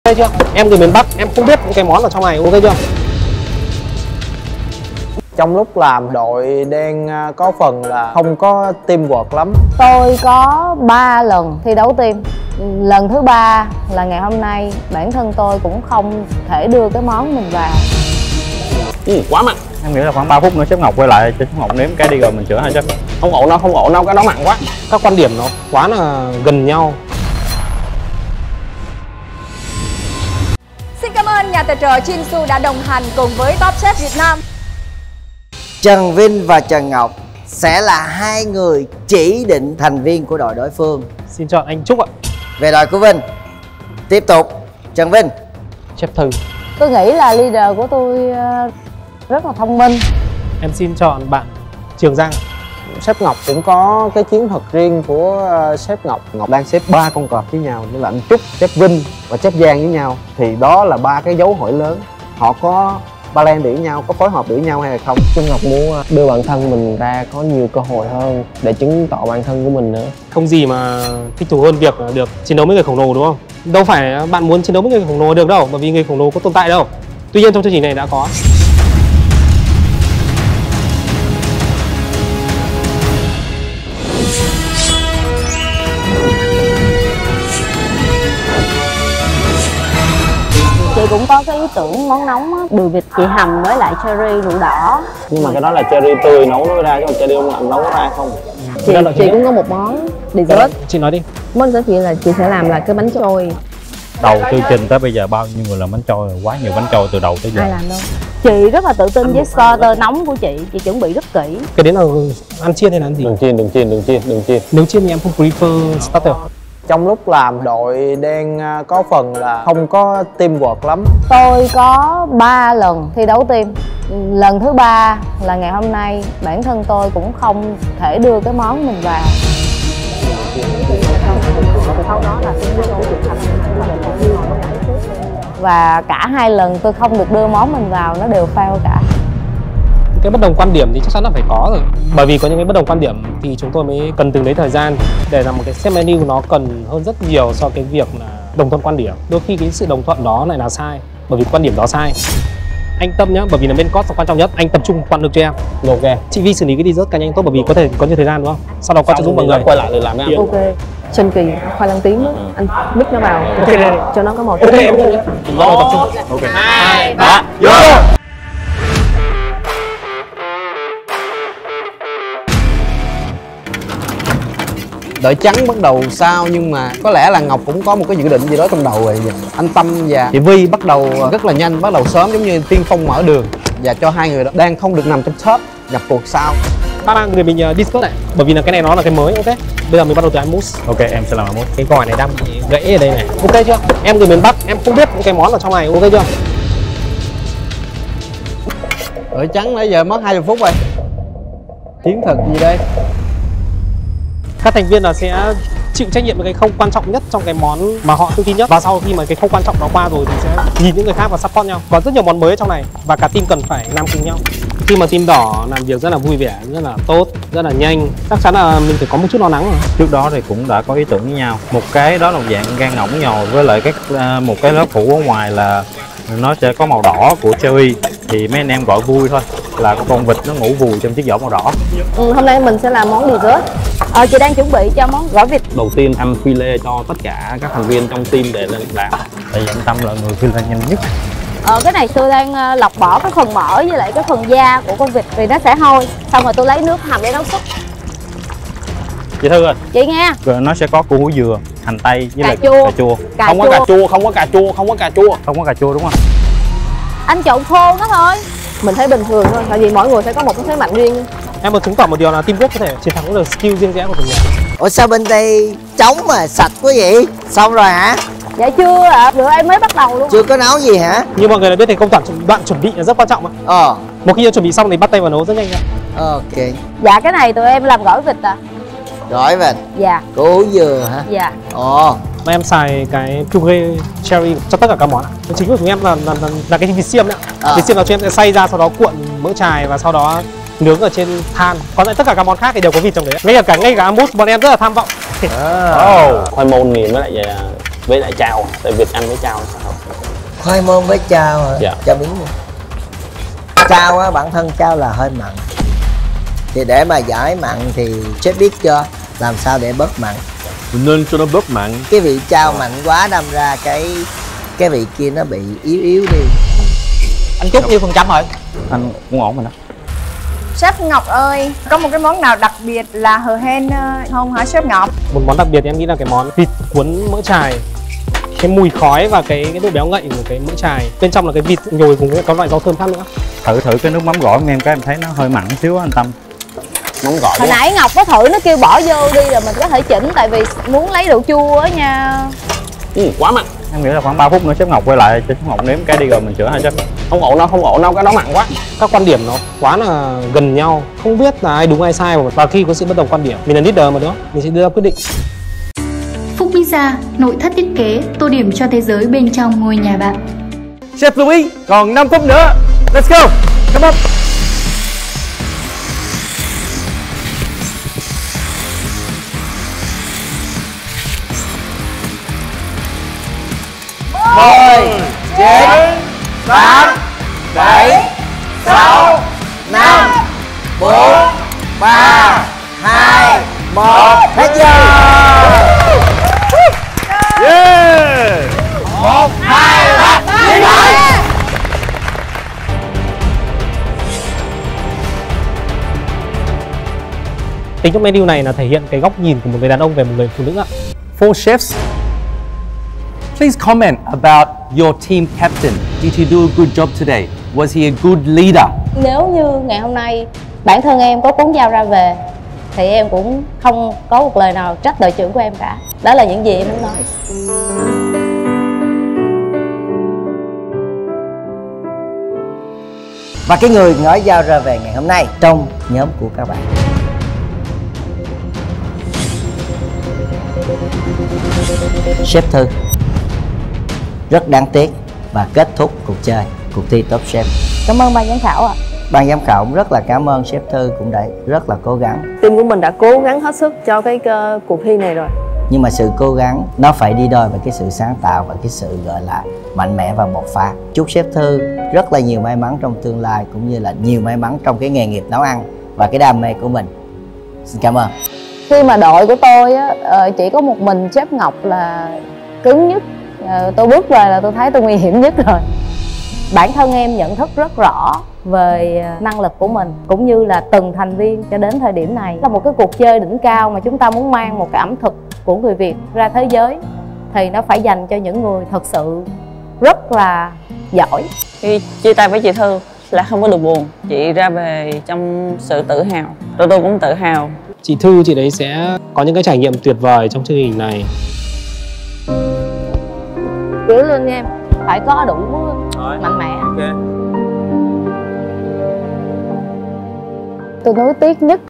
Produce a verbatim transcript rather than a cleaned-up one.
Ok chưa? Em từ miền Bắc, em không biết những cái món ở trong này, ok chưa? Trong lúc làm đội đang có phần là không có teamwork lắm. Tôi có ba lần thi đấu team. Lần thứ ba là ngày hôm nay bản thân tôi cũng không thể đưa cái món mình vào. Ừ, quá mặn. Em nghĩ là khoảng ba phút nữa Chef Ngọc quay lại cho Chef Ngọc nếm cái đi rồi mình sửa hay chứ. Không ổn đâu, không ổn đâu, cái đó mặn quá. Các quan điểm nó quá là gần nhau. Xin cảm ơn nhà tài trợ Chinsu đã đồng hành cùng với Top Chef Việt Nam. Trần Vinh và Trần Ngọc sẽ là hai người chỉ định thành viên của đội đối phương. Xin chọn anh Trúc ạ. Về đội của Vinh, tiếp tục Trần Vinh. Chef Thư. Tôi nghĩ là leader của tôi rất là thông minh. Em xin chọn bạn Trường Giang. Sếp Ngọc cũng có cái chiến thuật riêng của sếp Ngọc. Ngọc đang xếp ba con cọp với nhau, như là anh Trúc, sếp Vinh và sếp Giang với nhau. Thì đó là ba cái dấu hỏi lớn. Họ có balance được với nhau, có phối hợp được với nhau hay là không? Trung Ngọc muốn đưa bản thân mình ra có nhiều cơ hội hơn để chứng tỏ bản thân của mình nữa. Không gì mà thích thú hơn việc được chiến đấu với người khổng lồ, đúng không? Đâu phải bạn muốn chiến đấu với người khổng lồ được đâu, bởi vì người khổng lồ có tồn tại đâu. Tuy nhiên trong chương trình này đã có. Chị cũng có cái ý tưởng món nóng á, đùi vịt chị hầm với lại cherry rượu đỏ. Nhưng mà cái đó là cherry tươi nấu nó ra chứ còn cherry không nấu nó ra không. Chị, chị cũng có một món dessert. Chị nói đi. Món dessert chị là chị sẽ làm là cái bánh trôi. Đầu chương trình tới bây giờ bao nhiêu người làm bánh trôi, quá nhiều bánh trôi từ đầu tới giờ. Ai làm đâu. Chị rất là tự tin với starter nóng của chị, chị chuẩn bị rất kỹ. Cái đấy là ăn chiên hay là ăn gì? Đừng chiên, đừng chiên, đừng chiên, đừng chiên. Nếu chiên thì em không prefer starter. Trong lúc làm đội đang có phần là không có teamwork lắm. Tôi có ba lần thi đấu team. Lần thứ ba là ngày hôm nay bản thân tôi cũng không thể đưa cái món mình vào. Và cả hai lần tôi không được đưa món mình vào, nó đều fail cả. Cái bất đồng quan điểm thì chắc chắn là phải có rồi. Bởi vì có những cái bất đồng quan điểm thì chúng tôi mới cần từng đấy thời gian để làm một cái set menu nó cần hơn rất nhiều so với cái việc là đồng thuận quan điểm. Đôi khi cái sự đồng thuận đó lại là sai, bởi vì quan điểm đó sai. Anh Tâm nhá, bởi vì là bên cost là quan trọng nhất, anh tập trung quan lực cho em. Ok. Chị Vi xử lý cái dessert càng nhanh tốt, bởi vì có thể có nhiều thời gian đúng không? Sau đó qua cho giúp mọi người quay lại để làm cái Ok. Chân kỳ, khoai lang tím đó, anh mix nó vào Ok, cho nó có màu. Ok, ok. Tập trung. Ok. Hai, ba, vô. Đội trắng bắt đầu sao nhưng mà có lẽ là Ngọc cũng có một cái dự định gì đó trong đầu rồi. Anh Tâm và chị Vi bắt đầu rất là nhanh, bắt đầu sớm giống như tiên phong mở đường và cho hai người đó đang không được nằm trong top nhập cuộc sau. Ba ba người mình uh, discuss lại, bởi vì là cái này nó là cái mới, ok? Bây giờ mình bắt đầu từ ăn mousse. Ok, em sẽ làm mousse. Cái gỏi này đang bị gãy ở đây này, ok chưa? Em từ miền Bắc, em không biết những cái món ở trong này, ok chưa? Đội trắng nãy giờ mất hai mươi phút rồi. Chiến thuật gì đây? Các thành viên là sẽ chịu trách nhiệm với cái khâu quan trọng nhất trong cái món mà họ tự tin nhất, và sau khi mà cái khâu quan trọng đó qua rồi thì sẽ nhìn những người khác và support nhau. Có rất nhiều món mới ở trong này và cả team cần phải làm cùng nhau. Khi mà team đỏ làm việc rất là vui vẻ, rất là tốt, rất là nhanh, chắc chắn là mình phải có một chút lo lắng rồi. Trước đó thì cũng đã có ý tưởng với nhau. Một cái đó là một dạng gan ngỗng nhồi với lại cái một cái lớp phủ ở ngoài là nó sẽ có màu đỏ của cherry, thì mấy anh em gọi vui thôi là con vịt nó ngủ vùi trong chiếc vỏ màu đỏ. Ừ, hôm nay mình sẽ làm món dessert. Ờ, chị đang chuẩn bị cho món gỏi vịt. Đầu tiên ăn phi lê cho tất cả các thành viên trong team để lên làm. Tại vì anh Tâm là người phi lê nhanh nhất. Ờ, cái này tôi đang lọc bỏ cái phần mỡ với lại cái phần da của con vịt vì nó sẽ hôi. Xong rồi tôi lấy nước hầm để nấu súp. Chị Thư ơi. Chị nghe. Rồi nó sẽ có củ hủ dừa, hành tây với cà lại chua. cà chua. Cà không chua. có cà chua, không có cà chua, không có cà chua, không có cà chua đúng không? Anh trộn khô nó thôi. Mình thấy bình thường thôi, tại vì mỗi người sẽ có một cái thế mạnh riêng. Em muốn chứng tỏ một điều là teamwork có thể chiến thắng được skill riêng rẽ của từng người. Ủa sao bên đây trống mà sạch quá vậy? Xong rồi hả? Dạ chưa ạ, à. Bữa em mới bắt đầu luôn. Chưa có nấu gì hả? Như mọi người đã biết thì công đoạn đoạn chuẩn bị là rất quan trọng ạ. Ờ. Một khi chuẩn bị xong thì bắt tay vào nấu rất nhanh ạ. Ok. Dạ cái này tụi em làm gỏi vịt à. Gỏi vịt. Dạ. Củ hủ dừa hả? Dạ. Ồ. Và em xài cái puree cherry cho tất cả các món. Chính của chúng em là là, là, là cái vịt xiêm đấy ạ. À. Vịt xiêm là chúng em sẽ xay ra, sau đó cuộn mỡ chài và sau đó nướng ở trên than. Còn lại tất cả các món khác thì đều có vịt trong đấy. Ngay cả ngay cả mousse bọn em rất là tham vọng. Oh. Khoai môn nghiền với lại với lại chao, tại vịt ăn với chao sao? Khoai môn với chao hả? Dạ. Cho miếng đi. Chao á, bản thân chao là hơi mặn. Thì để mà giải mặn thì sếp biết cho làm sao để bớt mặn. Mình nên cho nó bớt mặn. Cái vị chao mạnh quá đâm ra cái cái vị kia nó bị yếu yếu đi. Anh Trúc nhiêu phần trăm rồi? Anh cũng ổn rồi đó. Chef Ngọc ơi, có một cái món nào đặc biệt là hờ hen không hả Chef Ngọc? Một món đặc biệt thì em nghĩ là cái món vịt cuốn mỡ chài. Cái mùi khói và cái cái độ béo ngậy của cái mỡ chài. Bên trong là cái vịt nhồi cùng với các loại rau thơm khác nữa. Thử thử cái nước mắm gỏi của em cái em thấy nó hơi mặn xíu á anh Tâm. Mắm gỏi. Hồi nãy Ngọc có thử nó kêu bỏ vô đi rồi mình có thể chỉnh, tại vì muốn lấy độ chua á nha. Ừ, quá mặn. Em nghĩ là khoảng ba phút nữa Chef Ngọc quay lại cho Chef Ngọc nếm cái đi rồi mình chữa hai Chef. Không ổn đâu, không ổn đâu, cái đó mặn quá. Các quan điểm nó quá là gần nhau, không biết là ai đúng ai sai, và khi có sự bất đồng quan điểm, mình là leader mà đúng không? Mình sẽ đưa ra quyết định. Phúc Pizza, nội thất thiết kế, tô điểm cho thế giới bên trong ngôi nhà bạn. Chef Louis, còn năm phút nữa. Let's go. Come on. mười, chín, tám, bảy, sáu, năm, bốn, ba, hai, một. Hết giờ. Yeah. Một, hai, ba, đi thôi. Tính trong menu này là thể hiện cái góc nhìn của một người đàn ông về một người phụ nữ ạ. Four chefs. Please comment about your team captain. Did he do a good job today? Was he a good leader? Nếu như ngày hôm nay bản thân em có cuốn dao ra về thì em cũng không có một lời nào trách đội trưởng của em cả. Đó là những gì em muốn nói. Và cái người nói dao ra về ngày hôm nay trong nhóm của các bạn, Chef Thư. Rất đáng tiếc và kết thúc cuộc chơi, cuộc thi Top Chef. Cảm ơn ban giám khảo ạ. Ban giám khảo cũng rất là cảm ơn Chef Thư, cũng đã rất là cố gắng. Team của mình đã cố gắng hết sức cho cái uh, cuộc thi này rồi. Nhưng mà sự cố gắng nó phải đi đôi với cái sự sáng tạo và cái sự gọi là mạnh mẽ và bộc phát. Chúc Chef Thư rất là nhiều may mắn trong tương lai, cũng như là nhiều may mắn trong cái nghề nghiệp nấu ăn và cái đam mê của mình. Xin cảm ơn. Khi mà đội của tôi á, chỉ có một mình Chef Ngọc là cứng nhất. Tôi bước về là tôi thấy tôi nguy hiểm nhất rồi. Bản thân em nhận thức rất rõ về năng lực của mình cũng như là từng thành viên cho đến thời điểm này. Là một cái cuộc chơi đỉnh cao mà chúng ta muốn mang một cái ẩm thực của người Việt ra thế giới thì nó phải dành cho những người thật sự rất là giỏi. Khi chia tay với chị Thư là không có được buồn, chị ra về trong sự tự hào, tôi tôi cũng tự hào. Chị Thư, chị đấy sẽ có những cái trải nghiệm tuyệt vời trong chương trình này. Cứ lên em, phải có đủ mạnh mẽ. Okay. Tôi nuối tiếc nhất